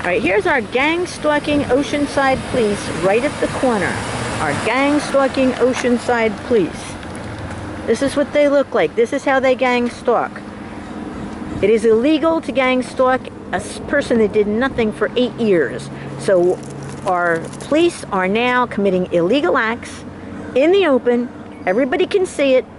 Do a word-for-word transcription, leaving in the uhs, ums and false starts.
Alright, here's our gang stalking Oceanside police right at the corner. Our gang stalking Oceanside police. This is what they look like. This is how they gang stalk. It is illegal to gang stalk a person that did nothing for eight years. So our police are now committing illegal acts in the open. Everybody can see it.